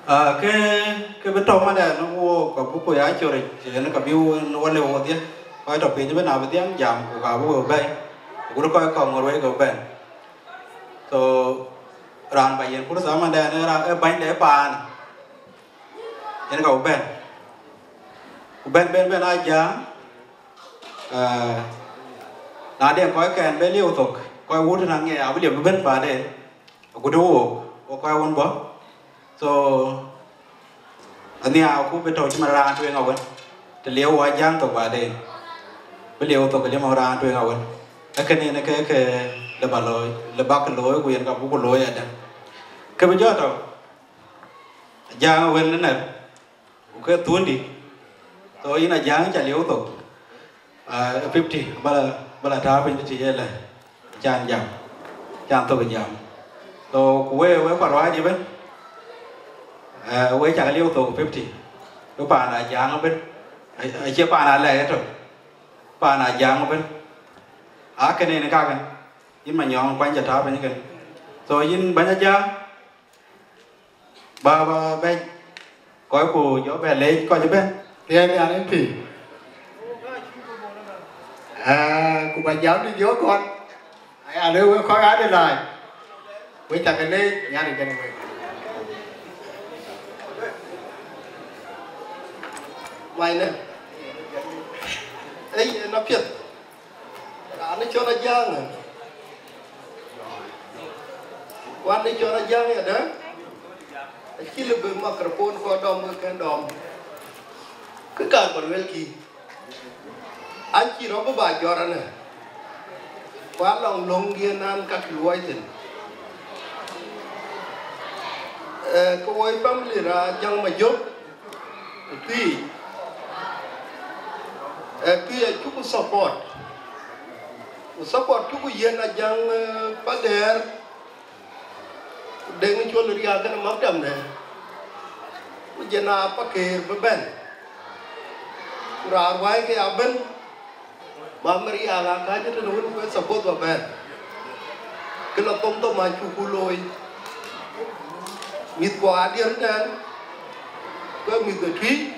cái bên trong mà đây nó có bút của ai chơi thì nó có view nó lên một tí coi tập phim như bên nào bên tiếng giảm của cả bút bay cũng coi còn một cái bên so ran bài yên cũng sao mà đây nó ra bánh để bàn nên có bên ai giá là để coi cái bên liêu tục coi vút thằng nghe áo liêu bên bàn đây cũng đủ coi vốn bó so anh em cũng biết thôi chứ mà ra chuyện ngầu thì liêu hoa giang tục bàn đây bên liêu tục cái liêu mà ra chuyện ngầu cái này cái là bà lối là ba cái lối quyền gặp cũng có lối ở đây cái bây giờ đâu giang bên này cái tuôn đi tôi là giang chả liêu tục 50 bà là tháo bên chỉ là chan giảm chan tôi giảm tôi quê quả nói gì bên quê chả liêu tục 50 lúc bà là giang ở bên chia bà là lẻ rồi bà là giang ở bên cái này nó cao cái nhưng mà nhọn quanh chặt tháo bên cái rồi nhưng bây giờ ba bên coi của gió bè lấy coi cho bên thì anh em thì của bà giáo đi gió con nếu khó ái đây này với chặt cái này nhà đi cái này mày nè ấy nó phiền nó cho nó giang à quan đi cho nó giang vậy đó chỉ là bưng microphone qua đom cái đom cứ cả còn vel kỳ anh chỉ nó có bài cho ra nè quá lòng lông nghiền ăn các loại thịt cô ấy bấm liền ra chẳng mà giúp tuy chú có support chú có yên là chẳng bắt đề dengan jual ria kan macam ni, jana pakai beban, kurawai ke aben, mamri ala kaje tu nunggu ke support beban, kalau tom maju kuloi, mit kuat dia dan, ke mit Twic,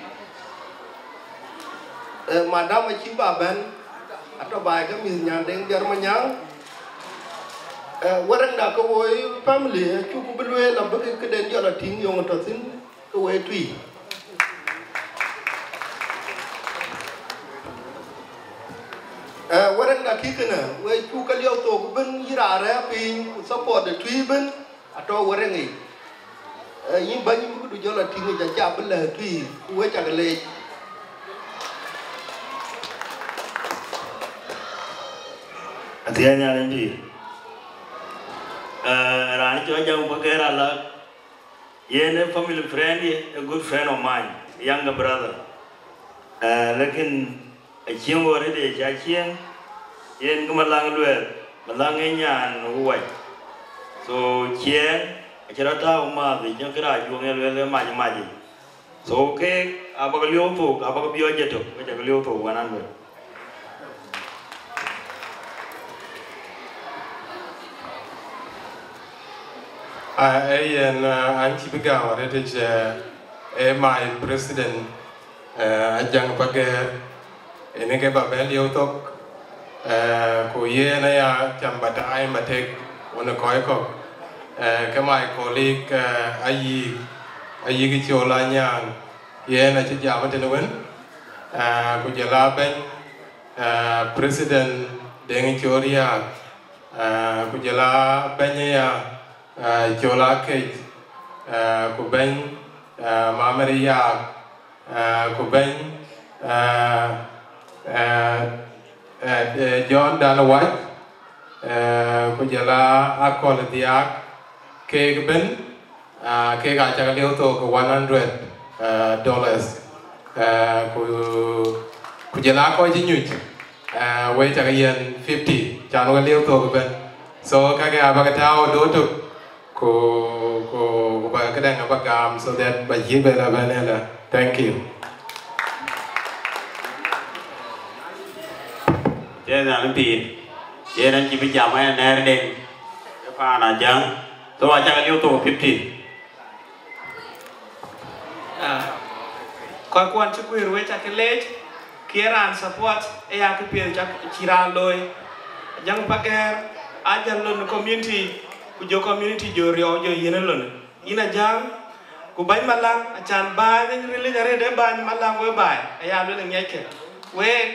madam macam beban, atau baik ke mit nyandeng Jerman warang dah kau family cukup berdua lah bagi kedai dia lah ting yang ada sin kau Twic. Warang dah kikana, cukup kaliau tu ben irara pin support Twic ben atau warang ni. Ini banyak buku dia lah ting jaja belah Twic, kau cakap leh. Hati-hati ni. Rani cho jang pakera la yene family friend a good friend of mine younger brother lekin a chieng wore de cha chieng yen kuma lang lue malang nyan huai so chieng a chara ta ma de jang kra ju ngel le ma ji so ke abagalio to abagabio jeto ke jagalio to wanan we anh chỉ biết gạo đấy thì my president ajang pakai ini ke babel yotok ko ye na ya cham bata ai mà tek ona koi ko ke my colleague ayi cái chỗ la nhang ye na chỉ jam te wen ko jala ben president deng choria ko jala ben ya chola ke ku ben Maria ku ben John Danawat ku jala akol diak ke ben ke ga cha leo to ku $100 ku jala ko ji nyut we cha yen 50 cha no leo to ku ben so ka ga ba ka tao do to ko ba ka dang ba gam so that ba yi ba la ba la thank you thế là nó bị thế nên chỉ bây giờ mấy anh em đen cái pha là chẳng tôi chắc là yêu cầu 50 coi quan chức quyền với chắc cái lễ kia ran support e ya cái tiền chắc chỉ ran lôi yang pakai aja lon community kujo community jo rio jo yene lon ina jang ku bay malang achan bay ni rili jare de bay malang we bay ya lo ngek we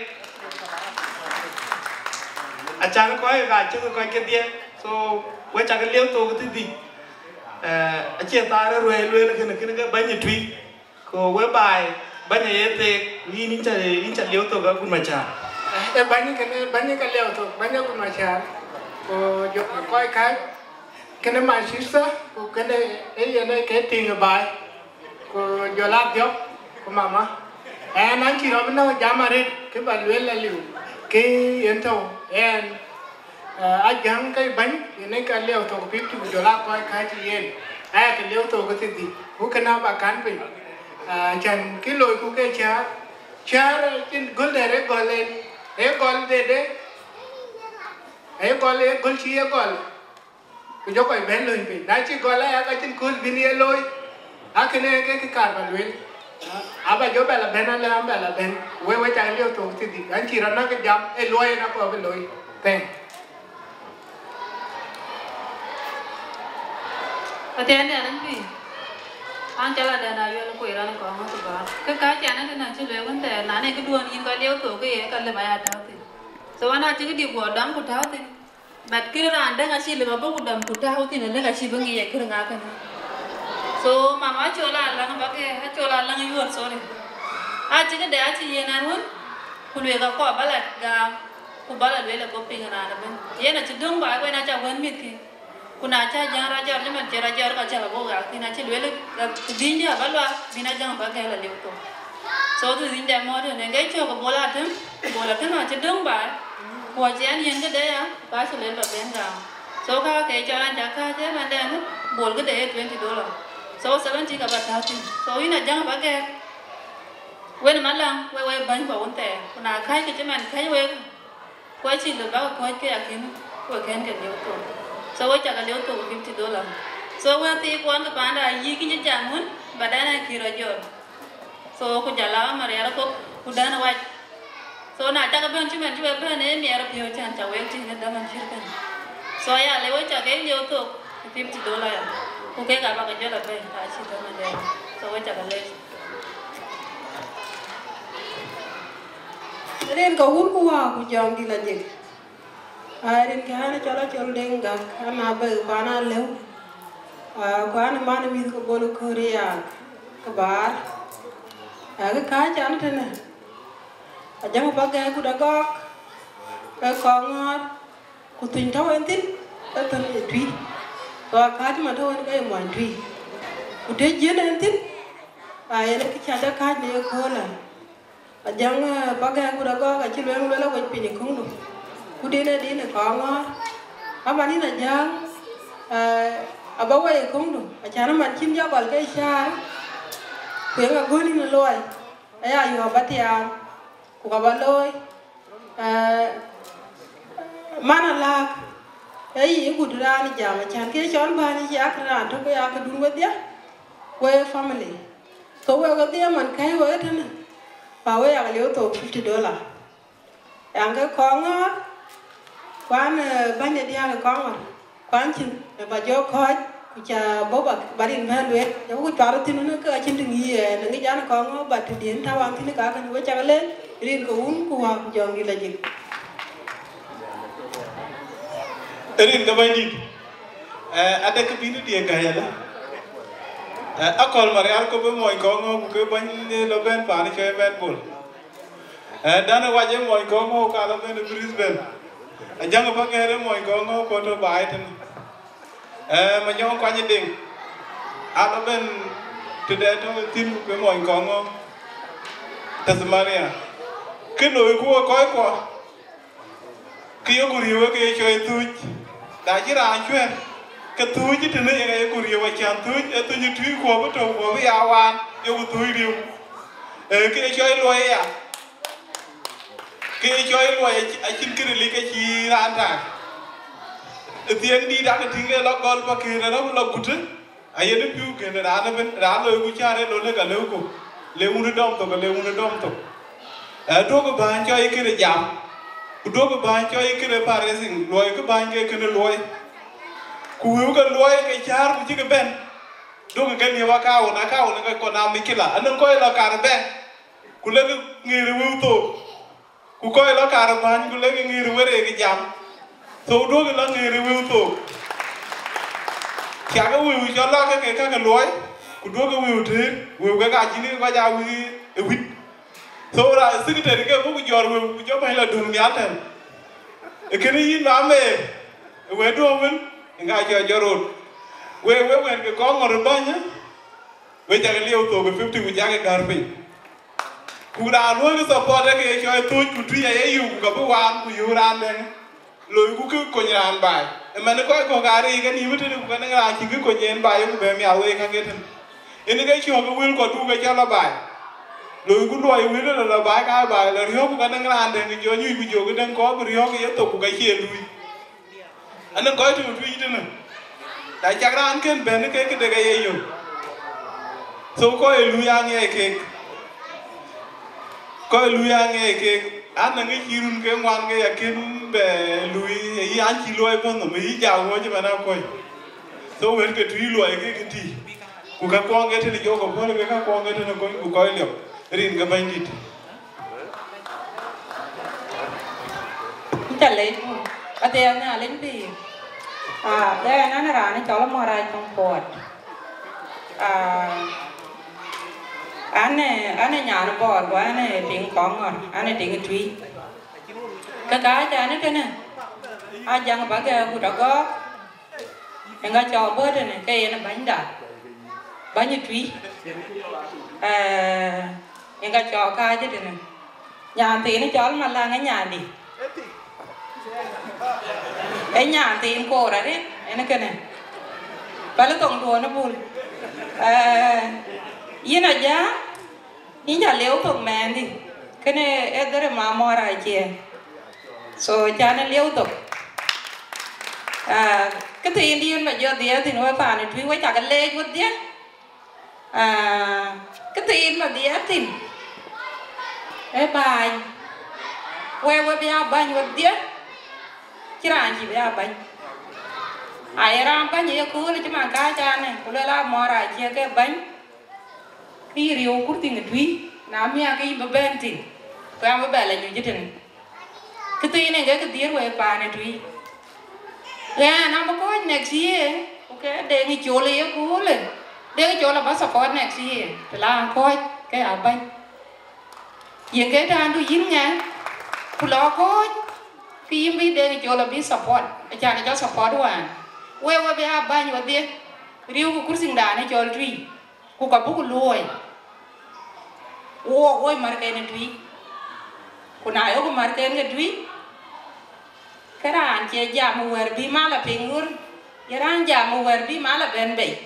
achan ko ga chu ko ke dia so we chắc cái liêu to cái gì chia ta ra rồi luôn cái bay như Twic ko we bay bay như thế ini chả liêu to cái cũng mà chả banyak cái liêu to banyak cũng mà chả ko jo coi cái này mà sister ko cái này cái tiền bài ko jo lát job ko mama anh chỉ nói bên đâu jamare cái bà luyện là liu cái yên thâu and ajang cái bánh này cái liều to $50 coi khai chị yên cái liều to cái gì cũng cái nào bà cán vậy chẳng cái lối của cái cha trên gol đấy gol lên gol đấy gol gol chi gol cái chỗ cái bên lối vậy nãy chỉ gol là cái trên gol bên lối cái này cái card bà luyện bà chỗ bà là bên là bà là bên quay chẳng liều to cái gì anh chỉ nói cái jam lối nó có bên lối tên Atian dia nanti, angkala dia na jual kue rana kau masuk bar. Kekai ciana tu nanti lepas tu, nane kedua ni kau lihat tu ke kalau bayar tahu tu. Sewana cakap dia buat dam kau tahu tu. Mat kira anda ngasih lima puluh dam kau tahu tu, nane ngasih bengi ya kira ngakan. So mama cola lang pakai, cola lang jual sorry. Cakap dia cakap ye nanun, kulu kau kau balat gam, kau balat bela kau pingan ada ben. Ye nak cedung baik, kau nak cawan miti. Kuna cha jang raja le man raja ka cha bo ga tina chi le dinja balwa bina jang ba ga la le to so tu dinja mo de ne ga cho ko bola them ma chi dung ba ko chen yen cái đấy á ba sẽ lên vào bên ga so ka ke cho anh cha ka je man de no bol cái đấy $20 so 70 ka ba ta tin so ina jang ba ga wen ma lang we ban ko te kuna khai cái man khai we ko chi le ba ko ke akin ko ken ke le to so we chắc liu to $50 so we ti kuan ka panda yi ki jamun badana kiro jor so ko jala maria ko kudana wa so na chắc ben chumen ben ne mi ara pio chan cha we ti ne da man shirkan so ya le we chắc ke liu to $50 ya ko ke ka ba ka jola ben ta chi da man de so we chắc le ren ko hun ko wa ko jom di la jek ren ke hana chala chol deng gak ana ba bana lew ko ana man mi ko bolo korea ka bar ga ka chan tene a jang ba ga ku da gok ka ko ngor ku tin taw en tin ta tan e twi ko ka ti ma taw en ga mo twi ku te jen en tin ya ne ki cha da ka ne ko la a jang ba ga ku da gok a chi le la ko pi ni khung du ku de ne ko ngor ama ni na jang abawa e khung du a cha na man chin ja bal ga sha ku nga goni na loy aya yo batia ku ka baloi mana la ai ku dura ni jama chan ke chon ba ni ya kra to ko ya ka dun wadia we family so we ga dia man kai we tan pa we ya le to $50 yang ga ko ngor kwan ba ne dia ga ko ngor kwan chin ba jo ko ku cha bo ba barin ba le yo ku charo tin no ka chin ding ye na ngi jana ko ngor ba ti din ta wang tin ka kan we cha le rin ko un ku wa ku jong gi la jik erin ga bay nit ada ke binu dia ga yala akol mariar ko be moy ko ngo ku ke ban lo ben pa ni che ben bul dana waje moy ko ngo ka lo ben Brisbane ajang pa ngere moy ko ngo ko to bai tan ma nyong kwa ni ding alo ben tede to tim be moy ko ngo Tasmania ke lo ku ko ki yo guri we ke choy tuj da ji ra chwe ke tuj ti ne ye guri we chan tuj tu ni tui ko bo to ko ya wan yo tuj riu ke choy lo ya ke choy lo a chin kri li ke chi ran ta tien di da ke tinge lo gol pa ke na lo gutu aye de piu ke na ben ra lo ku cha re lo le ka lo ko le unu dom to le unu dom to do ko ban cho ikire jam do ko ban cho ikire paresing loy ko ban ke kene loy ku wu ko loy ke char ku ji ben do ko ke ni wa ka na ko na mikila anan ko la kar ben ku le ngiri wu to ku ko la kar ban ku le ngiri were ke jam so do ko la ngiri wu to kya ga wu cho la ke ka loy ku do ko wu te wu ga ji ni ko ja wu e wit so ra secretary ke bu jor wu jo ba la dun ya ten e ke ni na me we do wen nga jo jorot we wen ke ko ngor banya we ja liu to be 50 ku ja ke gar pe ku ra lo ke support ke cho to ku tu ya yu ku bu wan ku yu ran den lo ku ko nyan ba e man ko ga ri ke ni mutu ku na ra ki ko nyen ba yu be mi awe ka ke ten ini ke cho ko wil ko du ke cha la ba lo ku lo yu le la ba ka ba la ryo ku na ran den ke jo nyu ku jo ke den ko bu ryo ke to ku ga che lui anan ko tu tu yi na da chagran ken ben ke de ga ye yu so ko lu ya nge ke ko lu ya nge ke an ngi kirun ke ngwan ke ya ken be lu yi an chi loy bon no mi ja wo je bana ko so wer ke tu lo ke ti ku ka ko nge te jo ko ko ke ka ko nge te ko ku ko le rin ga ban dit ta le ate na len bi le na ra ni cho la mo ra trong pot ane nhà nó bò quá ane tiếng con ngọt ane tiếng truy cái cha nó cái này ai chẳng phải cái cụ đã có em có cho bớt này cái nó bánh đã bánh như truy em có cho cái chứ này nhà thì nó cho mà là cái nhà đi cái nhà thì em cô ra đấy em cái này và nó tổng đùa nó buồn yên à giá yên là liều thuộc mẹ đi cái này em đó là mà mua ra chị so cha nó liều thuộc cái tiền đi mà giờ thì nó phải này truy quay chả cái lê chút đi cái tiền mà đi thì cái bài quay bây giờ bao nhiêu đi chứ là gì bây giờ bao ai làm bao nhiêu cứ là chứ mà cái cha này cũng là mua ra chị cái bánh cái riêu cũng tiếng Twic nam ya cái bờ bên tin cái bờ bên là nhiều chứ cái tiền này cái tiền của bà này Twic ra nam có next year ok để cái chỗ lấy cũ lên để cái chỗ là bắt support next year thì là coi cái ở bên những cái đàn tôi dính nha tôi lo coi khi em biết để cái chỗ là biết support cha này cho support đúng không quay bây giờ bao nhiêu tiền riêu cũng sinh đàn này cho Twic cô cả bố lôi ôi mà cái này Twic cô nào có mà cái này Twic cái đó anh chị giảm một bi mà là bình luôn giờ anh giảm một bi mà là bên bể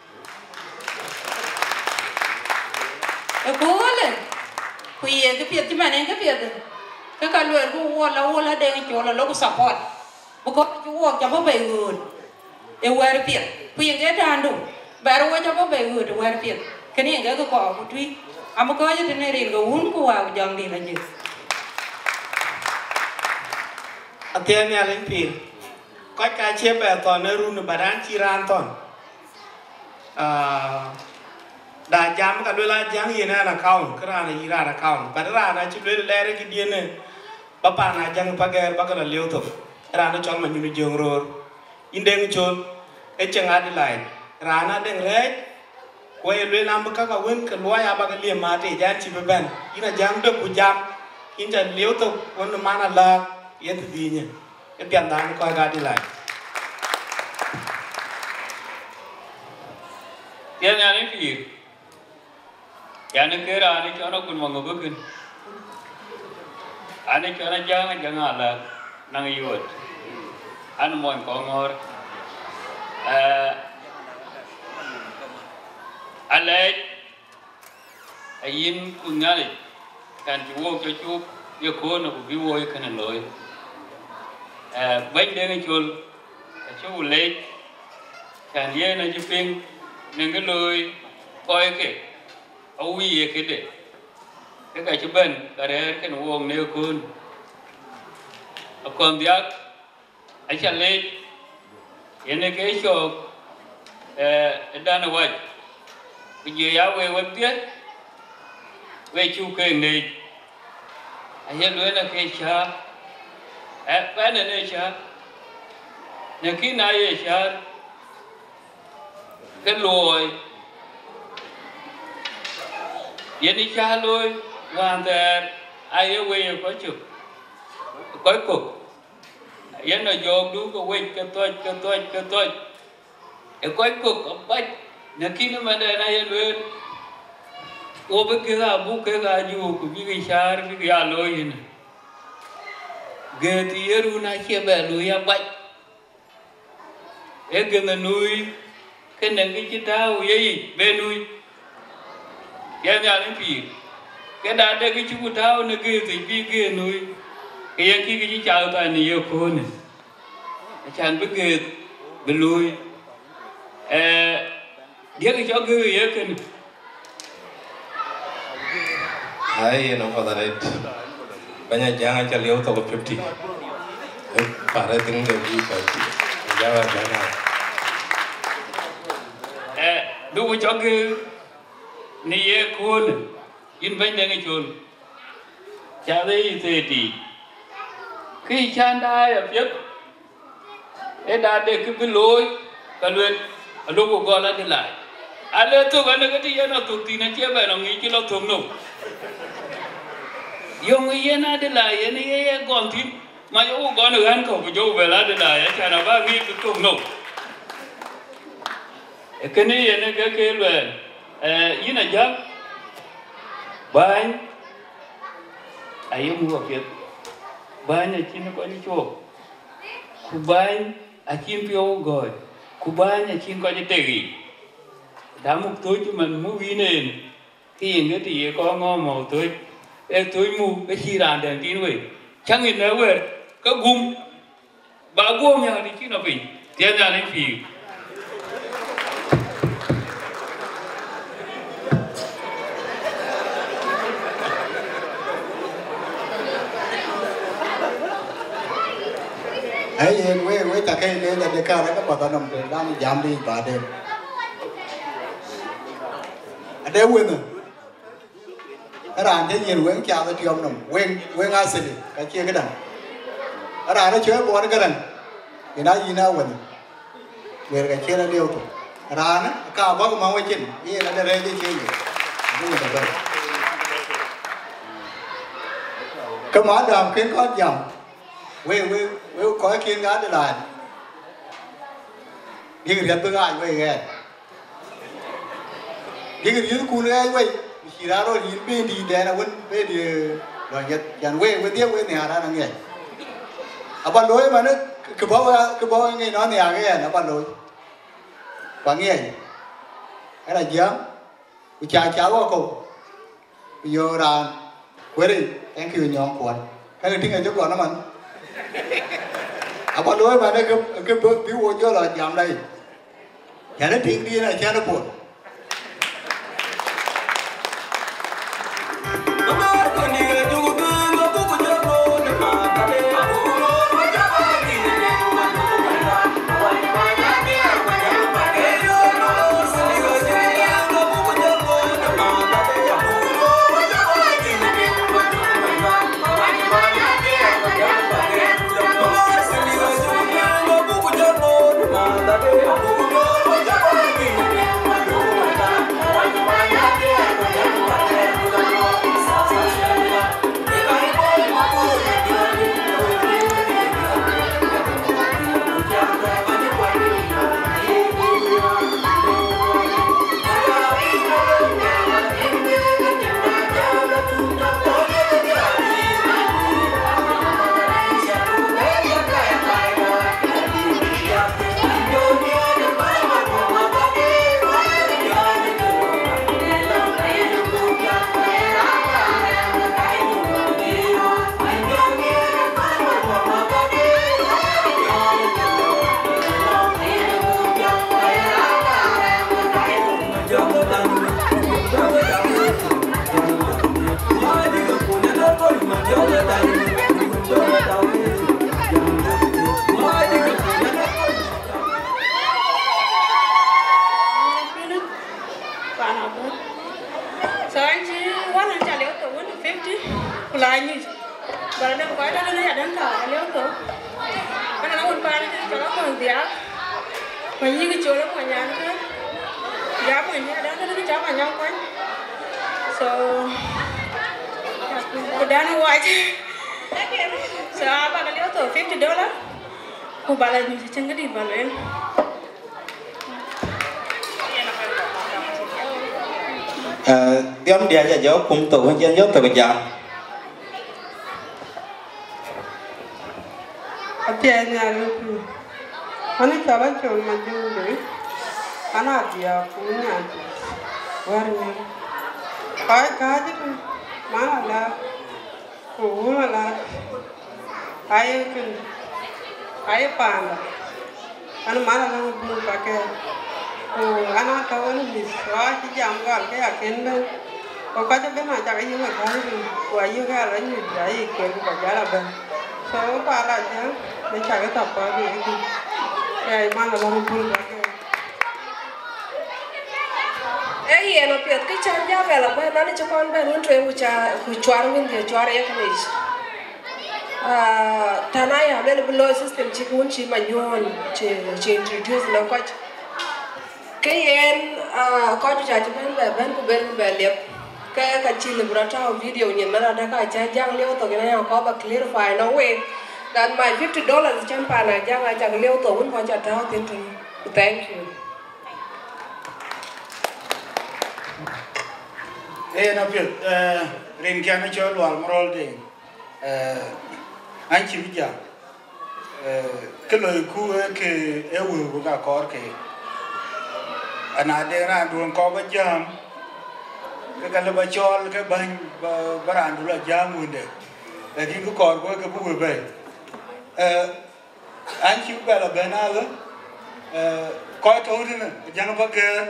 cô lên quỳ cái việc chứ mà nên cái việc cái con luyện cô là để chỗ là nó có support bố có chú cho bố bể người để quay việc quỳ cái đàn đủ bà rồi cho bố bể người để quay việc cái này cái cỏ của Twic ama ko je tene rin go hun ko wa jang di la je atian ya len pin ko ka che ba to ne ru ne badan chi ran ton da jam ka do la jang yena na kaun kra na ira na kaun badara na chi le le re ki die ne papa na jang pager bakala leo to ra na chon ma nyu jong ro indeng chon e chang Adelaide rana deng re quay luyện làm các cái vấn cái loài à cái liềm mà để dàn chỉ về bên ina giang được của giang in chân liêu tục vấn mà là yên thì gì nhỉ cái tiền đàn coi ra đi lại tiền nhà này gì nhà này cái ra này cho nó cũng mong bước lên anh ấy cho nó giang là năng yêu anh muốn có ngor Adelaide ayin kungali kan chuo cho chu yo ko no bi wo kan loy bain de chul chu le kan ye na ji ping nang loy koi ke awi ke de cái chú bên cái đấy cái nuông nêu cún còn tiếc anh chăn lên hiện cái chỗ đàn ở vậy bây giờ áo về vấn tiết về chu kê này anh hiện luôn là cái cha cái này cha nhà khi này cha cái lùi hiện cha lùi hoàn toàn ai ở quê có chụp có cục hiện là dồn đúng cái quê cái tôi có cục ở bách nhà khi nó mà đây này luôn ô bên kia là bút cái là dù của cái xa cái lôi này ghê thì ở đâu này chia bè lùi à bách cái là nuôi cái này cái chiếc tao gì bên nuôi cái nhà nó phì cái đàn đây cái chú tao nó kia thì kia nuôi cái kia chào ta nhiều con này chẳng biết kia bên nuôi biết cái chỗ kia vậy cái ai nó có đấy banyak jangan cari auto ke 50 para tinggal di pagi jangan đúng cái chỗ kia này con in bên đây cái chôn cha đây thì khi cha đai ở phía cái đàn để cái bên lối cái luyện ở lúc của con là thế lại à lên tôi vẫn cái gì nó tụt thì nó chia về nó nghĩ chứ nó thùng nục dùng cái này thế lại cái này còn thì mà chỗ con được ăn khẩu của chỗ về là thế lại cha nào ba nghĩ cái thùng nục cái này là cái luyện như này chứ bạn ai mua việc bạn là chỉ nó có đi chỗ của bạn à chim phiêu gọi của bạn là chim có đi tegi đã một tối chứ mình mua vi nền thì cái gì có ngon màu tối tối mua cái chi đàn đèn tin vậy chẳng nhìn nữa vậy có gum bà gom nhà thì chỉ nó bị tiền nhà nên phì ấy we ta cái này là để cả nó có bắt nằm để đang giảm đi bà đêm ở đây quên rồi ở đây thế nhìn quên chào tới trường nằm quên ai xử lý cái chia cái đằng ở đây nó chơi bò cái đằng thì nói gì nào quên về cái chia nó điêu thôi ở đây nó cao quá cũng mang quay chân như là đây đi chơi gì cái gì vậy cái món đàm khiến có dòng we có kiên gái để lại đi cái tôi ngại vậy nghe đi cái thứ cuốn cái vậy chỉ ra rồi nhìn bên đi đè là vẫn bên đi rồi nhật chẳng we tiếp we nhà ra là nghe à bạn lối mà nó cứ bao ngày nó nhà cái nó bạn lối bạn nghe cái là giếng cha cháu qua cùng bây giờ là quên đi em kêu nhóm quần cái người听người trước còn nó mà à bạn nói mà nó cái bước biểu vô cho là giảm đây nhà nó tiếng đi này cha nó buồn So anh chỉ quá là trả liệu tổ 150 lại như và nó có đó nó đang thở liệu tổ anh nó còn pan cho nó còn tiếc mà như cái chỗ nó ngoài nhà nữa giá của nhà đó nó cái cháu mà nhau quanh so cái đó nó white so bà cái liệu tổ $50 cô bà là như chân cái đi vào lên tiêm dia cho gió cùng tổ hơn chân gió tổ cái giang tiền nhà luôn anh cho bạn chọn mà chọn đấy anh ở dia cũng nhà warni cái chứ mà là cũng là ai pan anh mà là buồn pakai anh tahu anh biết wah chỉ jam cái akhirnya kau kata benar cakap ini macam ni, wah ini kan ada ni jadi kau baca lah ben, so para aja, dia cakap apa ni itu, ya mana baru pun pakai. Ini yang piat ke canja vela, bah nanti cakap bah nun tuh cuar min dia cuar ya kan is. Tanah ya, mana below sistem cikun cik manyon, cik introduce nak kau. Cái em coi cho chị bên của bên về liệp cái chị là trao video nhìn nó đã có trái giang liêu tổ cái này có bạc clarify nó quên dan my $50 trăm pa này giang ai chẳng liêu tổ vẫn có trả trao tiền trình thank you. Nó biết riêng cái nó cho loạn moral đi anh chỉ biết rằng cái lời cu cái yêu của cả có cái anh ada orang dua kau berjam, kalau bacol ke bang baran dulu jam munde, lagi tu kau ke buat baik. Anh chịu bài là bên nào đó, coi thấu thế này, jangan pakai,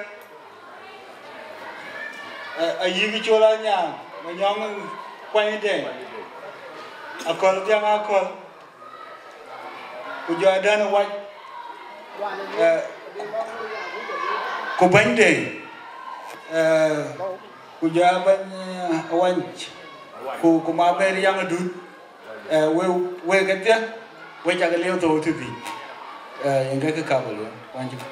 ayi cái chỗ là nhà, mà nhóm quay đi, akal jangan akal, ujar ada nak buat. Cô bánh đi, cô gia bánh oanh, cô má bê đi ăn ở đút, quê cái tiếc, quê chắc cái liêu tổ thứ gì, những cái cào luôn, quan trọng.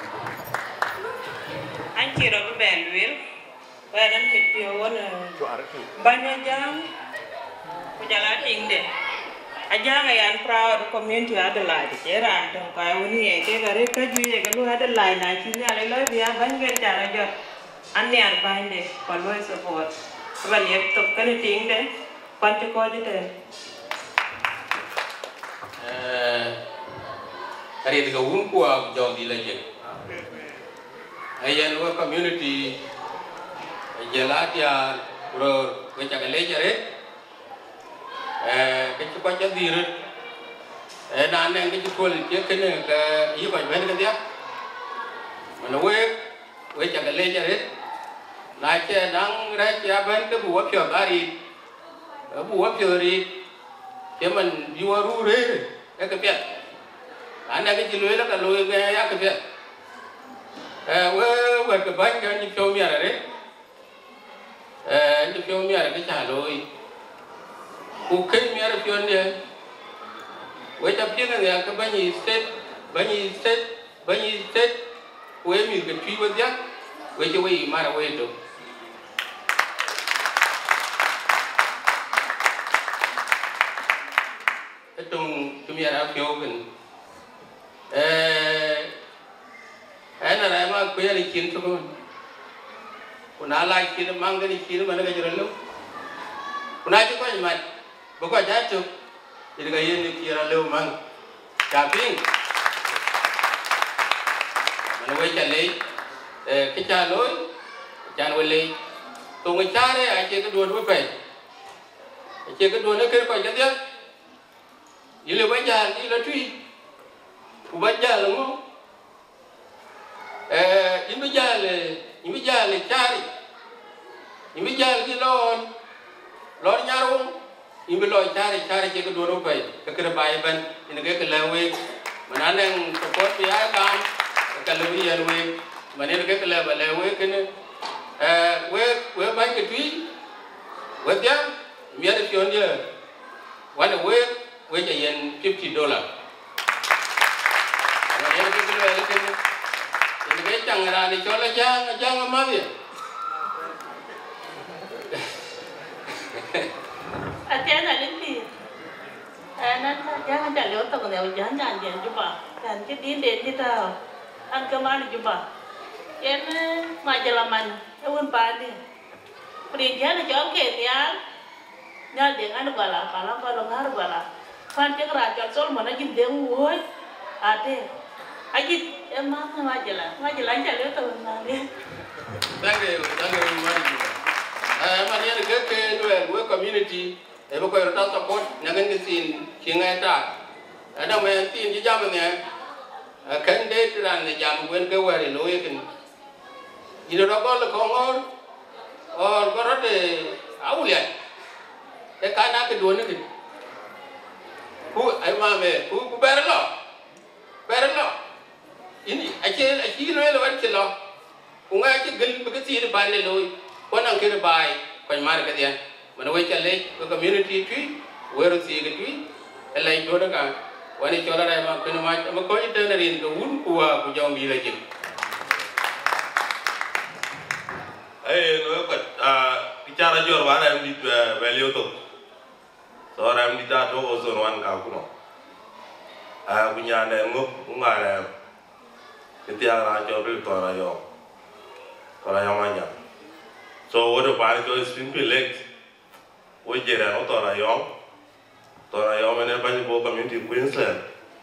Anh chị rồi với bè luyện, và anh thịt tiêu bánh giang, cô gia lá hình đi. Ajang yang proud community Adelaide, jadi anteng kaya ini, kita gari kerja kalau Adelaide, nak cina lelai biar banyak cara jod, ane arbain deh, kalau support, kalau lihat tu kan ting deh, pancu kau deh. Hari itu kau kuat jauh di lagi. Ayah luar community, jelat ya, kalau kita kerja jadi. Cái chú quan trọng gì rồi, đàn này cái chú thua là cái này cái yêu cầu bên cái tiếc, mà nó quay chẳng cái lên cho hết, lại chơi đang ra chơi bên cái bùa phiêu ta đi, bùa phiêu đi, cái mình vua ru đấy, cái biết, đàn này cái chú lưới là cái lưới cái biết, quay cái bánh cái như phiêu miệt đấy, như phiêu miệt cái trả lưới. Cô kêu mẹ là chuyện gì? Với chấp nhận là cái bao nhiêu set, với mình cái truy vấn giác, với cho vậy mà là vậy được. Cái trong cái mẹ là phiêu gần, anh là em mà quay lại chiến thôi, còn ai lại chiến mang cái chiến mà nó cái gì đó, còn ai chứ có gì mà bukan jatuh, jadi gaya ni kira lew mang, tapi mana wei cale, kita loi, jangan wei tung cái cha đấy, anh chơi cái đuôi phải, chơi cái đuôi nó kêu coi cái tiếc, như là bây giờ như là truy, của bây giờ là ngon, như bây giờ là cha đi, như bây giờ là cái lo nhà rong. in bi lo chari che ko do ro pai ka kra bai ban in ge ka le we mananang support bi ai kam ka le wi yan we manen ge ka le ba le we ken we ban ke tui we ya mi ada pion dia wana we ja yen $50 manen ge ka le ken in ge chang ra ni cho la jang ma bi Atiana linti. Nan jangan jalur tu kena jangan jangan jumpa. Dan jadi dia tahu. An kemana jumpa? Yang majalaman, yang padi. Perintah jual ketiak. Nyal dengan bala, kalau ngar bala. Kan cek raja sol mana jin deng woi. Ade. Ajit emang majalan jalur tu nanti. Thank you very much. Mania ke we community e ko ta support nyangen ke sin kinga ta ada men tin ji jam ne kan de tran ne jam wen ke wari lo yekin ji do ko ko ngor or ko rote aulia e kana ke do ne ke ku ai ma me ku berlo ini achi lo wan ke lo ku nga ke gel be ke ti ba ne lo ko nan ke bai ko mar ke dia mana we chale ko community tui wero si ke tui elai do da wani chola dai ma ko ma ko ite na rin ko un ku wa ku jong bi la jik no ko bicara jor wa ra mi value to so ra mi ta to o zon wan ka ku no ku nya ne ngop ngara ke tia ra jo ri to ra yo ma nya so what about it is simple legs we jera no to ra yo mene ba ni bo community Queensland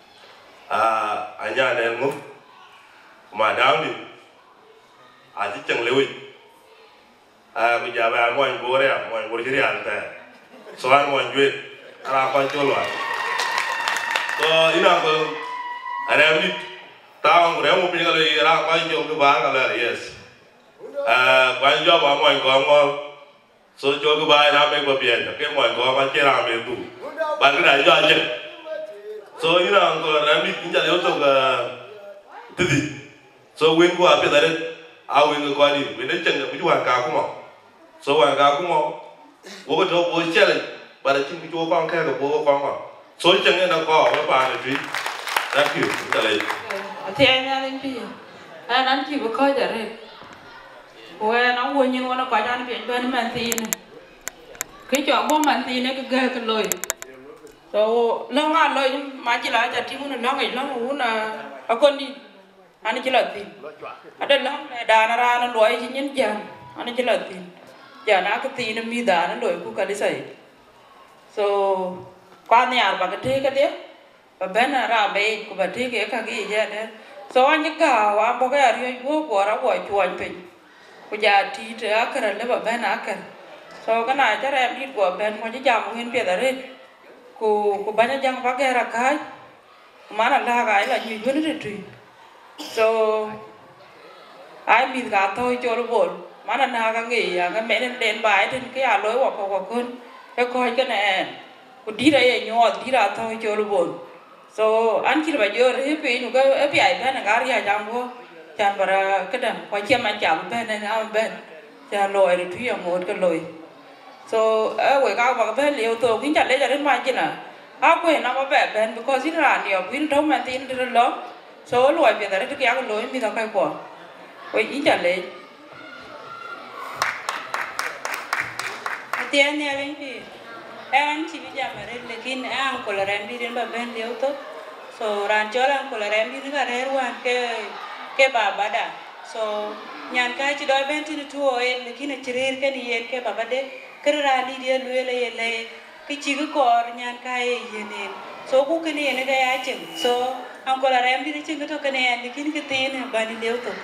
anya ne ngop ma down ni a ji chang lewi bây giờ bạn mọi người đấy mọi người chỉ ăn thế, so ăn mọi người ra coi cho luôn, so ina ko anh em đi tao người em một bên cái ra coi cho cái bác cái yes, quan cho bà mọi người ngon, so cho cái bác ra mấy cái biển, cái mọi người mà chơi làm biển tu, bạn cái này cho anh chứ, so ina ko anh em đi chính là yếu tố cái gì, so quên qua bên đấy, quên qua đi, bên đấy chẳng được cái chuyện cả cũng không. So when ga kuma wo to wo challenge ba da chin ko kon ka ko bo kon ko so chen na ko ba pa na tri thank you Adelaide thì anh lên pi anh ăn chỉ có coi giờ đấy quê nó quên nhưng nó coi cho anh biển bên mình tin cái chỗ bố mình tin cái ghê cái lồi rồi nó ngon lồi mà chỉ là chặt chim nó ngày nó muốn là ở con đi anh chỉ là tin ở đây nó đàn ra nó lồi chỉ nhân chàng anh chỉ là tin giờ nó cái tin nó mi đàn nó lồi cũng cái đấy sấy so quan nhà bà cái thế cái đấy và bên ra bên của bà thế cái gì vậy đấy so anh nhớ cả và bao cái gì vô của nó gọi chuồn mình của gia thì thế cái này là bên cái so cái này chắc em đi của bên có những dòng nguyên biệt ở đây của bên những dòng bao cái là cái mà là cái là nhiều hơn rất nhiều so ai mình cả thôi cho nó buồn mà là cái nghỉ cái mẹ nên đến bài trên cái lối hoặc con cái coi cái này của đi đây nhỏ đi ra thôi cho nó buồn so anh chỉ là giờ đấy vì nó cái ai bên là cái gì chẳng có chẳng phải cái đằng quay chiêm anh chạm bên này nào bên chẳng lội được thuy ở một cái lội so ở quầy cao và cái bên liều tổ kính chặt lấy ra đến mai chứ nè quầy nó có vẻ bên because ít là nhiều quý trống mà tin được lắm so lội về tới cái lối mình đâu cái quả quầy ít chặt lấy tiền nhà bên kia em chỉ biết làm ở đây lekin em có là em đi đến bà bên liêu tốt so ran cho là có là em đi đến cả đây luôn cái bà đã so nhàn cái chỉ đôi bên thì nó thua em lekin nó chỉ cái này cái bà đấy cái ra đi đi lui lấy cái chỉ cái cỏ nhàn cái gì nên so cũng cái này cái ai chừng so em có là em đi đến chừng cái thôi cái này lekin cái tiền này bà đi liêu tốt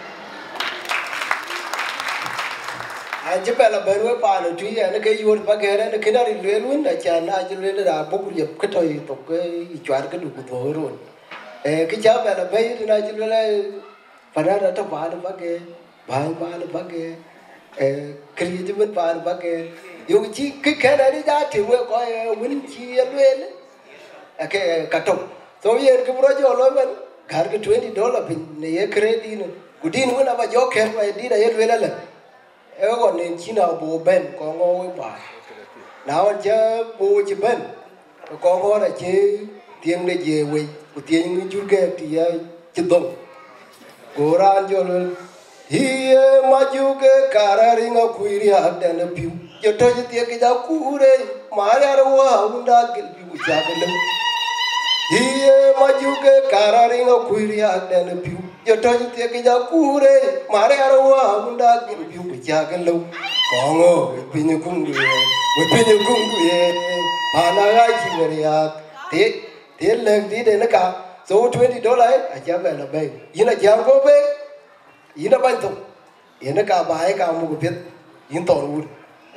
anh chụp là bên với pa là truy nó cái yuan pa cái nó cái đó đi luyện luôn là chả na cho luyện là bốc liệp cái thời tục cái chuyện cái đủ của rồi cái cháu về là bây giờ này cho luyện là phải ra là thằng ba nó pa cái ba nó pa cái cái gì chứ bên pa nó pa cái Yung chi cái này đi ra thì mới coi win chi lên cái cắt so yên cái bữa giờ lôi mình cả cái $20 bình này credit này cứ đi nữa là bao giờ kẹt vậy đi đây lên lên em còn nên chi nào bố bên còn ngồi bài nào chứ bố chỉ bên còn ngồi là chỉ tiếng để về quê của tiếng người chú kẹt thì chỉ đông cố ra cho lên hi mà chú cái cara ringa kuiri ada na piu yo to je tie ke ja kure maya rawa unda gel piu ja gel hi mà chú cái cara ringa kuiri ada na piu yo to je tie ke ja kure maya rawa unda gel piu ja gel kongo pinyu kungu ye pana ga chi ngari ya te le di de na ka so $20 a ja ba la bay ina jam ko be ina ban to ina ka ba ai ka mu ko pet in to